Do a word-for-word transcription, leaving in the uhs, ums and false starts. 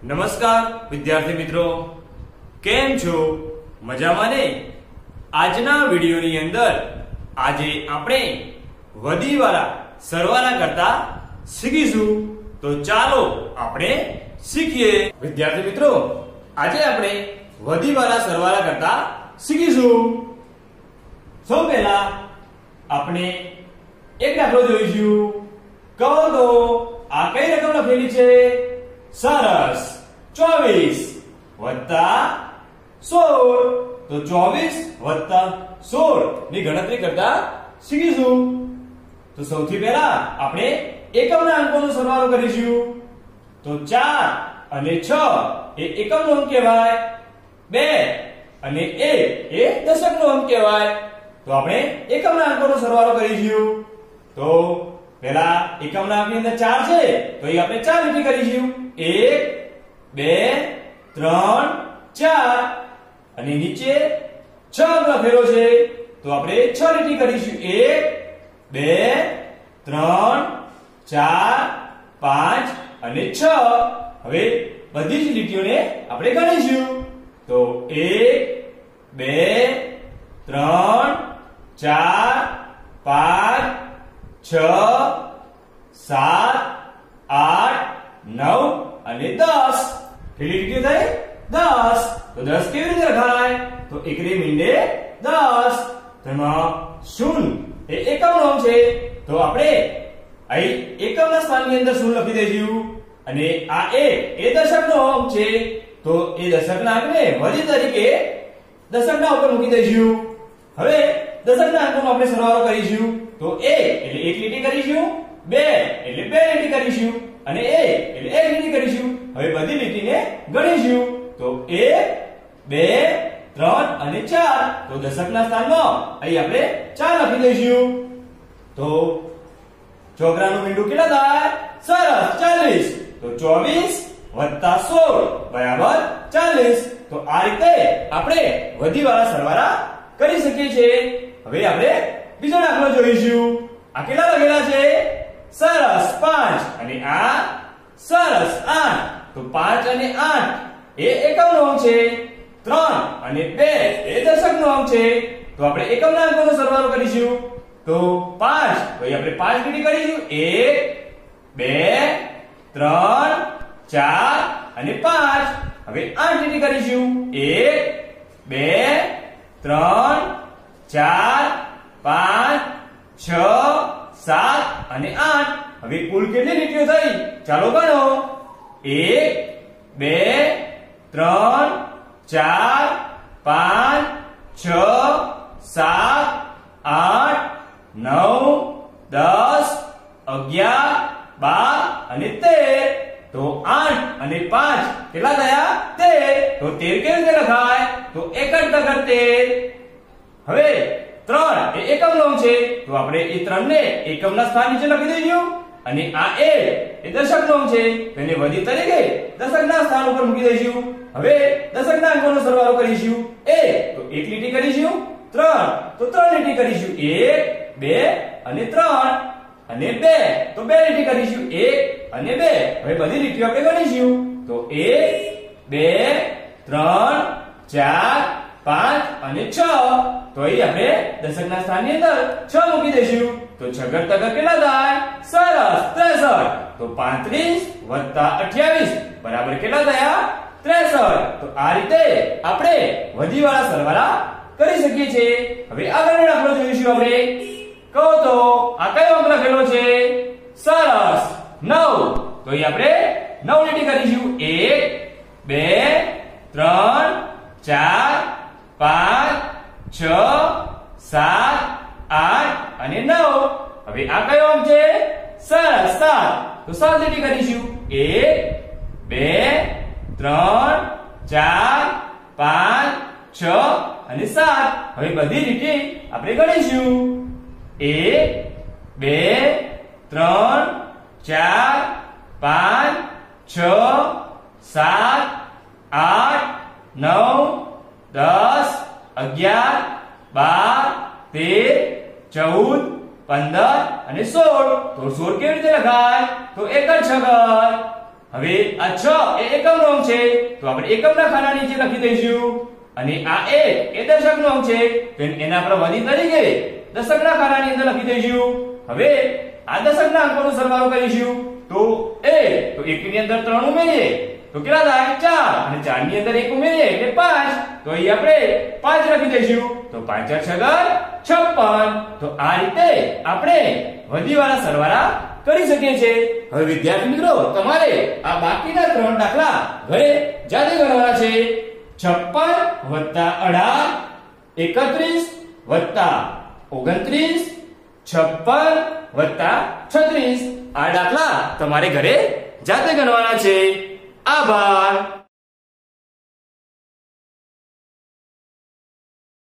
નમસ્કાર વિદ્યાર્થી મિત્રો, કેમ છો? મજામાં ને? આજના વિડિયોની અંદર આજે આપણે વધીવાળા સરવાળા કરતા શીખીશું. તો ચાલો આપણે શીખીએ. વિદ્યાર્થી મિત્રો, આજે આપણે વધીવાળા સરવાળા કરતા શીખીશું. સૌ પહેલા આપણે એક દાખલો જોઈશું. કહો તો આ કઈ રકમ લખેલી છે? સરસ. ચોવીસ વત્તા સોળ. તો ચોવીસ વત્તા સોળ ની ગણતરી કરતા શીખીશું. તો સૌથી પહેલા આપણે એકમના અંકોનો સરવાળો કરીશું. તો ચાર અને છ એ એકમનો અંક કહેવાય. બે અને એક એ દશકનો અંક કહેવાય. તો આપણે એકમના અંકોનો સરવાળો કરીશું. તો પહેલા એકમના અંકની અંદર ચાર છે, તો એ આપણે ચાર લીટી કરીશું. એક, બે, ત્રણ, ચાર. અને નીચે છ અંક લખેલો છે, તો આપણે છ લીટી કરીશું. એક, બે, ત્રણ, ચાર, પાંચ અને છ. હવે બધી જ લીટીઓને આપણે ગણીશું. તો એક, બે, ત્રણ, ચાર, પાંચ, છ, સાત, આઠ, નવ અને દસ. કેટલી લીટીઓ થઈ? દસ. તો દસ કેવી રીતે લખાય? તો એકરી મીંડે દસ. તેમાં શૂન્ય એ એકમનો અંક છે, તો આપણે અહીં એકમના સ્થાનની અંદર શૂન્ય લખી દઈશું. અને આ એક એ દશકનો અંક છે, તો એ દશકના અંકને વધી તરીકે દશકના ઉપર મૂકી દઈશું. હવે દશકના અંકોનો આપણે સરવાળો કરીશું. તો એક એટલે એક લીટી કરીશું, બે એટલે બે લીટી કરીશું અને એક એટલે એક લીટી કરીશું. હવે બધી લીટીને ગણીશું. તો એક, બે, ત્રણ અને ચાર. તો દશકના સ્થાનમાં અહીં આપણે ચાર લખી દઈશું. તો ચોકરાનું મીંડું કેટલા થાય? સરસ, ચાલીસ. તો ચોવીસ વત્તા સોળ બરાબર ચાલીસ. તો આ રીતે આપણે વધીવાળા સરવાળા કરી શકીએ છીએ. હવે આપણે બીજો દાખલો જોઈશું. આ કેટલા લખેલા છે? સરસ, પાંચ અને આ સરસ, આઠ. તો પાંચ અને આઠ એ એકમનો અંક છે. ત્રણ અને બે એ દશકનો અંક છે. તો આપણે એકમના અંકોનો સરવાળો કરીશું. તો પાંચ, તો અહીં આપણે પાંચ લીટી કરીશું. એક, બે, ત્રણ, ચાર અને પાંચ. હવે આઠ લીટી કરીશું. એક, બે, ત્રણ, ચાર, પાંચ, છ, સાત અને આઠ. હવે કુલ કેટલી લીટીઓ થઈ? ચાલો ગણો. એક, બે, ત્રણ, ચાર, પાંચ, છ, સાત, આઠ, નવ, દસ, અગિયાર, બાર અને તેર. તો આઠ અને પાંચ કેટલા થયા? તેર. તો તેર કેવી રીતે લખાય? તો એક જ તગર તેર. હવે ત્રણ એ એકમનો અંક છે, તો આપણે એ ત્રણ ને એકમના સ્થાન નીચે લખી દઈશું. અને આ એક એ દશકનો અંક છે, તેને વધી તરીકે દશકના સ્થાન ઉપર મૂકી દઈશું. હવે દશકના અંકોનો સરવાળો કરીશું. એક તો એક લીટી કરીશું. ત્રણ તો ત્રણ લીટી કરીશું. એક, બે અને ત્રણ. અને બે તો બે લીટી કરીશું. એક અને બે. હવે બધી લીટીઓ આપણે ગણીશું. તો એક, બે, ત્રણ, ચાર, પાંચ અને છ. તો અહીં આપણે દશકના સ્થાનની અંદર છ મૂકી દઈશું. તો છગર તગર કેટલા થાય? સરસ, ત્રેસઠ. તો પાંત્રીસ વત્તા અઠ્યાવીસ બરાબર કેટલા થયા? ત્રેસઠ. તો આ રીતે આપણે વધીવાળા સરવાળા કરી શકીએ છીએ. હવે આગળનો દાખલો જોઈશું આપણે. કહો તો આ કયો અંક લખેલો છે? સરસ, નવ. તો અહીં આપણે નવ લીટી કરીશું. એક, બે, ત્રણ, ચાર, પાંચ, છ, સાત, આઠ અને નવ. હવે આ કયો અંક છે? સરસ, સાત. તો સાત લીટી કરીશું. એક, બે, ત્રણ, ચાર, પાંચ, છ અને સાત. હવે બધી લીટી આપણે ગણીશું. એક, બે, ત્રણ, ચાર, પાંચ, છ, સાત, આઠ, નવ, દસ, અગિયાર, બાર, તેર, ચૌદ, પંદર અને સોળ. તો સોળ કેવી રીતે લખાય? તો એક જ છગર. હવે આ છ એ એકમનો અંક છે તો આપણે એકમના ખાના નીચે લખી દઈશું અને આ એક એ દશકનો અંક છે તો એના આપણે વધી તરીકે દશકના ખાનાની અંદર લખી દઈશું હવે આ દશકના અંકોનો સરવાળો કરીશું તો એ તો એક ની અંદર ત્રણ ઉમેરીએ તો કેટલા થાય ચાર અને ચાર ની અંદર એક ઉમેરીએ એટલે પાંચ તો અહીં આપણે પાંચ લખી દઈશું તો પાંચ ચાર છગર છપ્પન તો આ રીતે આપણે વધીવાળા સરવાળા કરી શકીએ છીએ હવે વિદ્યાર્થી મિત્રો તમારે આ બાકીના ત્રણ દાખલા ઘરે જાતે ગણવાના છે છપ્પન વત્તા અઢાર એકત્રીસ વત્તા ઓગણત્રીસ છપ્પન વત્તા છત્રીસ આ દાખલા તમારે ઘરે જાતે ગણવાના છે આભાર।